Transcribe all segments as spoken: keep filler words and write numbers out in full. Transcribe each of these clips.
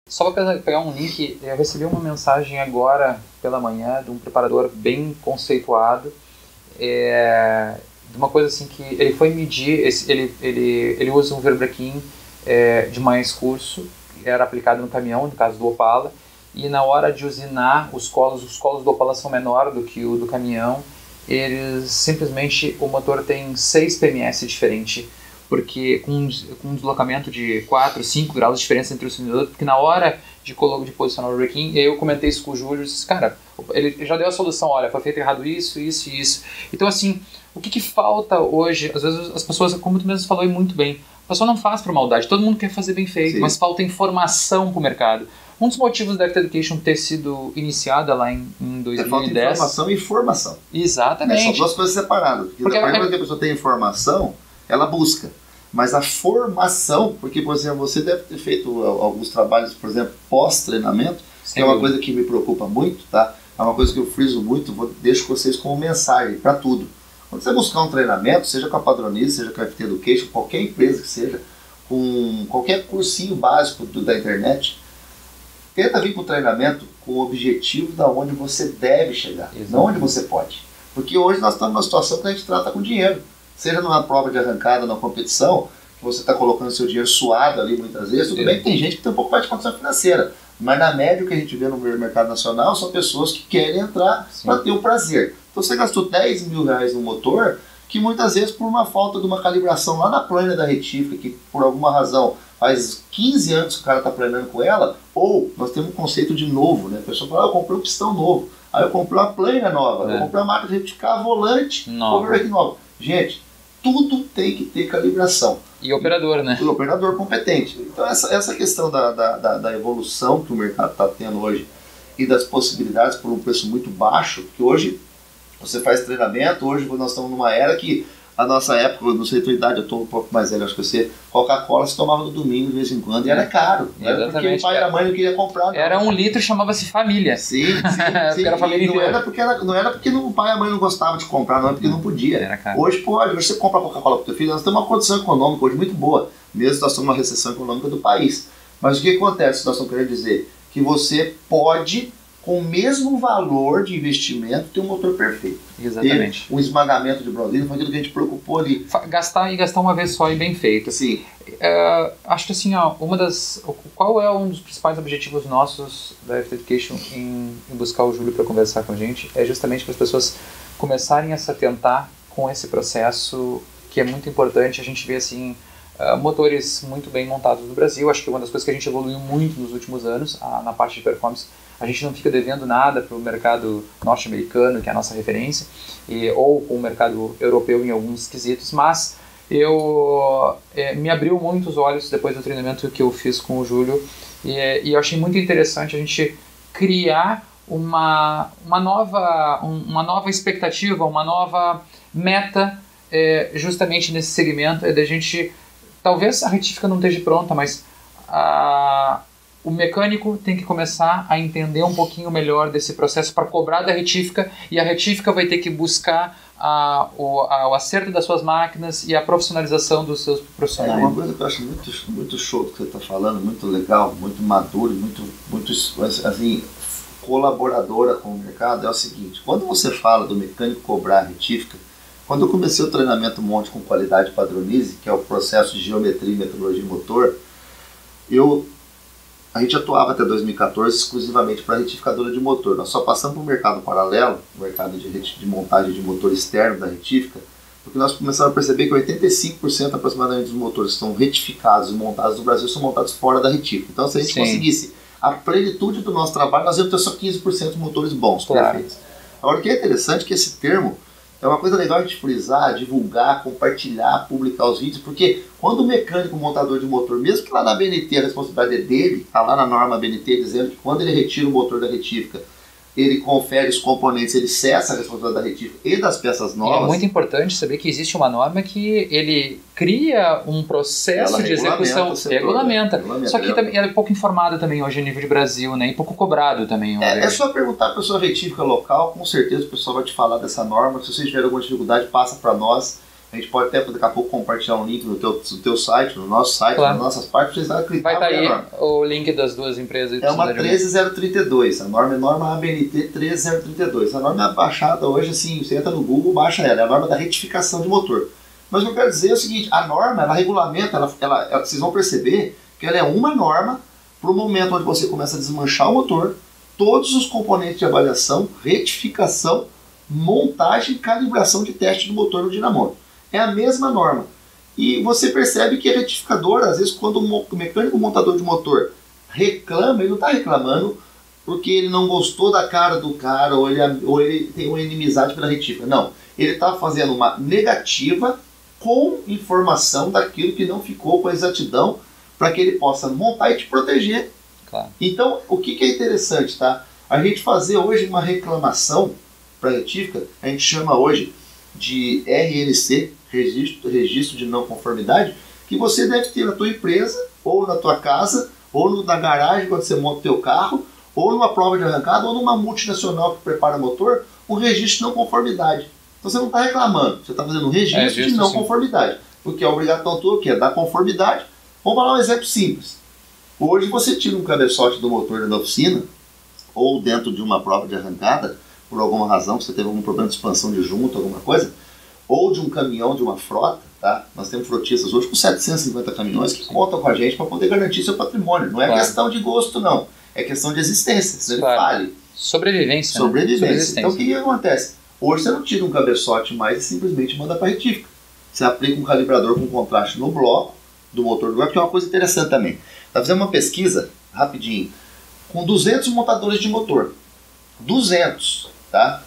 Só para pegar um link, eu recebi uma mensagem agora pela manhã de um preparador bem conceituado, é, de uma coisa assim que ele foi medir, esse, ele, ele, ele usa um verbrequim é, de mais curso, que era aplicado no caminhão, no caso do Opala, e na hora de usinar os colos, os colos do Opala são menores do que o do caminhão, eles simplesmente, o motor tem seis P M S diferente, porque com, com um deslocamento de quatro, cinco graus de diferença entre o cilindro, porque na hora de, de posicionar o brequim, eu comentei isso com o Júlio, disse, cara, ele já deu a solução, olha, foi feito errado isso, isso e isso. Então assim, o que, que falta hoje, às vezes as pessoas, como tu mesmo falou e muito bem, a pessoa não faz por maldade, todo mundo quer fazer bem feito, Sim. mas falta informação para o mercado. Um dos motivos da F T Education ter sido iniciada lá em, em dois mil e dez... É falta informação e informação. Exatamente. É, são duas coisas separadas. Porque, porque a partir do momento que a pessoa tem informação, ela busca. Mas a formação, porque, por exemplo, você deve ter feito alguns trabalhos, por exemplo, pós-treinamento, que é uma coisa que me preocupa muito, tá? É uma coisa que eu friso muito, vou, deixo vocês como mensagem para tudo. Quando você buscar um treinamento, seja com a Padronize, seja com a F T Education, qualquer empresa que seja, com qualquer cursinho básico do, da internet, tenta vir para o treinamento com o objetivo de onde você deve chegar, Exato. Não onde você pode. Porque hoje nós estamos numa situação que a gente trata com dinheiro. Seja numa prova de arrancada, numa competição, que você está colocando seu dinheiro suado ali muitas vezes, tudo Sim. bem que tem gente que tem um pouco mais de condição financeira, mas na média o que a gente vê no mercado nacional são pessoas que querem entrar para ter o prazer. Então você gastou dez mil reais no motor, que muitas vezes por uma falta de uma calibração lá na plana da retífica, que por alguma razão faz quinze anos que o cara está planando com ela, ou nós temos um conceito de novo, né? A pessoa fala, ah, eu comprei um pistão novo, aí eu comprei uma plana nova, é. eu comprei uma máquina de retificar volante, comprei aqui nova. Gente, tudo tem que ter calibração. E operador, né? E operador competente. Então essa, essa questão da, da, da, da evolução que o mercado está tendo hoje e das possibilidades por um preço muito baixo, que hoje você faz treinamento, hoje nós estamos numa era que a nossa época, não sei a tua idade, eu estou um pouco mais velho, acho que você, Coca-Cola se tomava no domingo de vez em quando e era caro. Não era porque o pai e a mãe não queriam comprar. Não. Era um litro, chamava-se família. Sim, sim. sim. Era família não, era porque era, não era porque o pai e a mãe não gostavam de comprar, não é porque não podia. Era caro. Hoje pode, hoje você compra Coca-Cola para o teu filho, nós temos uma condição econômica hoje muito boa, mesmo nós estamos numa recessão econômica do país. Mas o que acontece? Nós estamos querendo dizer que você pode, com o mesmo valor de investimento, ter um motor perfeito. Exatamente. Ter um esmagamento de bronzina, foi aquilo que a gente preocupou ali. Gastar e gastar uma vez só e bem feito. Sim. Uh, acho que assim, ó, uma das, qual é um dos principais objetivos nossos da F T Education em, em buscar o Júlio para conversar com a gente? É justamente para as pessoas começarem a se atentar com esse processo que é muito importante. A gente vê assim, uh, motores muito bem montados no Brasil. Acho que uma das coisas que a gente evoluiu muito nos últimos anos, a, na parte de performance, a gente não fica devendo nada para o mercado norte-americano, que é a nossa referência, e, ou com o mercado europeu em alguns quesitos, mas eu é, me abriu muito os olhos depois do treinamento que eu fiz com o Júlio, e, e eu achei muito interessante a gente criar uma, uma, nova, um, uma nova expectativa, uma nova meta é, justamente nesse segmento, é da gente, talvez a retífica não esteja pronta, mas a o mecânico tem que começar a entender um pouquinho melhor desse processo para cobrar da retífica, e a retífica vai ter que buscar a, o, a, o acerto das suas máquinas e a profissionalização dos seus profissionais. É uma coisa que eu acho muito, muito show que você está falando, muito legal, muito maduro, muito, muito assim, colaboradora com o mercado, é o seguinte: quando você fala do mecânico cobrar a retífica, quando eu comecei o treinamento Monte com Qualidade Padronize, que é o processo de geometria e metodologia de motor, eu a gente atuava até dois mil e quatorze exclusivamente para retificadora de motor. Nós só passamos para o mercado paralelo, o mercado de, de montagem de motor externo da retífica, porque nós começamos a perceber que oitenta e cinco por cento aproximadamente dos motores que são retificados e montados no Brasil são montados fora da retífica. Então, se a gente Sim. conseguisse a plenitude do nosso trabalho, nós íamos ter só quinze por cento de motores bons, claro. perfeitos. Agora, o que é interessante é que esse termo é uma coisa legal a gente frisar, divulgar, compartilhar, publicar os vídeos, porque quando o mecânico, o montador de motor, mesmo que lá na B N T a responsabilidade é dele, está lá na norma B N T dizendo que quando ele retira o motor da retífica, ele confere os componentes, ele cessa a responsabilidade da retífica e das peças novas. E é muito importante saber que existe uma norma que ele cria um processo Ela de execução, setor, regulamenta. regulamenta. Só que também ela é pouco informada também hoje a nível de Brasil, né? E pouco cobrado também. É, é só perguntar para a sua retífica local, com certeza o pessoal vai te falar dessa norma. Se vocês tiverem alguma dificuldade, passa para nós. A gente pode até daqui a pouco compartilhar um link no teu, no teu site, no nosso site, claro. Nas nossas partes, pra vocês clicar. Vai estar tá aí o link das duas empresas. É uma treze zero trinta e dois, a norma é norma A B N T treze zero trinta e dois. A norma é baixada hoje, assim, você entra no Google, baixa ela, é a norma da retificação de motor. Mas o que eu quero dizer é o seguinte, a norma, ela regulamenta, ela, ela, ela, vocês vão perceber que ela é uma norma para o momento onde você começa a desmanchar o motor, todos os componentes de avaliação, retificação, montagem e calibração de teste do motor no dinamoto. É a mesma norma. E você percebe que a retificadora, às vezes, quando o mecânico montador de motor reclama, ele não está reclamando porque ele não gostou da cara do cara ou ele, ou ele tem uma inimizade pela retífica. Não. Ele está fazendo uma negativa com informação daquilo que não ficou com a exatidão para que ele possa montar e te proteger. Claro. Então, o que, que é interessante, tá? A gente fazer hoje uma reclamação para retífica, a gente chama hoje de R N C, registro, registro de não conformidade, que você deve ter na tua empresa, ou na tua casa, ou no, na garagem quando você monta o teu carro, ou numa prova de arrancada, ou numa multinacional que prepara motor, um registro de não conformidade. Então você não está reclamando, você está fazendo um registro é, de não sim. conformidade. Porque a obrigação tua que é dar conformidade. Vamos falar um exemplo simples. Hoje você tira um cabeçote do motor da oficina, ou dentro de uma prova de arrancada, por alguma razão, você teve algum problema de expansão de junta, alguma coisa, ou de um caminhão, de uma frota, tá? Nós temos frotistas hoje com setecentos e cinquenta caminhões que contam com a gente para poder garantir seu patrimônio. Não é claro. questão de gosto, não. É questão de existência, se ele claro. fale. Sobrevivência. Sobrevivência. Né? Então o que, que acontece? Hoje você não tira um cabeçote mais e simplesmente manda para retífica. Você aplica um calibrador com contraste no bloco do motor do ar, que é uma coisa interessante também. Está fazendo uma pesquisa, rapidinho, com duzentos montadores de motor. duzentos, tá?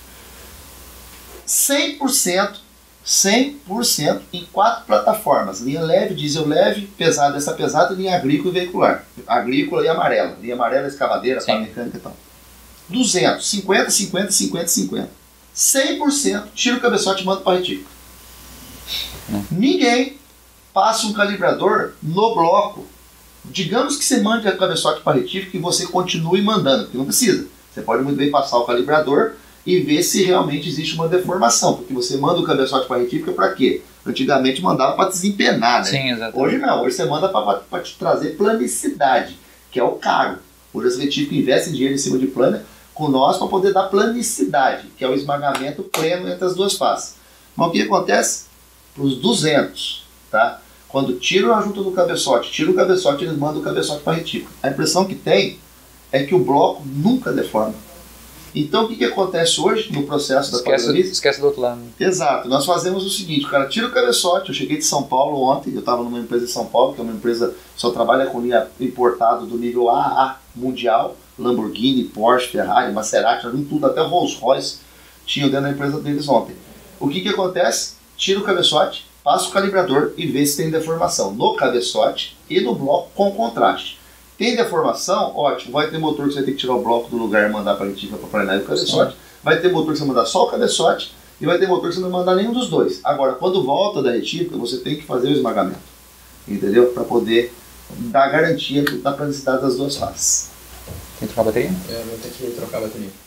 cem por cento, cem por cento em quatro plataformas. Linha leve, diesel leve, pesada, essa pesada, linha agrícola e veicular. Agrícola e amarela. Linha amarela, escavadeira, pá mecânica e tal. duzentos, cinquenta, cinquenta, cinquenta, cinquenta. cem por cento tira o cabeçote e manda para a retífica. Hum. Ninguém passa um calibrador no bloco. Digamos que você mande o cabeçote para a retífica e você continue mandando, porque não precisa. Você pode muito bem passar o calibrador e ver se realmente existe uma deformação, porque você manda o cabeçote para a retífica para quê? Antigamente mandava para desempenar, né? Sim, exatamente. Hoje não, hoje você manda para te trazer planicidade, que é o caro. Hoje as retíficas investem dinheiro em cima de plana com nós para poder dar planicidade, que é o esmagamento pleno entre as duas faces. Mas o que acontece? Para os duzentos, tá? Quando tiram a junta do cabeçote, tira o cabeçote, eles mandam o cabeçote para a retífica. A impressão que tem é que o bloco nunca deforma. Então o que, que acontece hoje no processo da esquece, esquece do outro lado. Exato, nós fazemos o seguinte, o cara tira o cabeçote, eu cheguei de São Paulo ontem, eu estava numa empresa de São Paulo, que é uma empresa que só trabalha com linha importado do nível A A mundial, Lamborghini, Porsche, Ferrari, Maserati, tudo, até Rolls Royce tinham dentro da empresa deles ontem. O que, que acontece? Tira o cabeçote, passa o calibrador e vê se tem deformação no cabeçote e no bloco com contraste. Tem deformação? Ótimo. Vai ter motor que você vai ter que tirar o bloco do lugar e mandar para a retífica para planear o cabeçote. Sim. Vai ter motor que você vai mandar só o cabeçote e vai ter motor que você não vai mandar nenhum dos dois. Agora, quando volta da retífica, você tem que fazer o esmagamento. Entendeu? Para poder dar garantia da planicidade das duas faces. Tem que trocar a bateria? É, vou ter que trocar a bateria.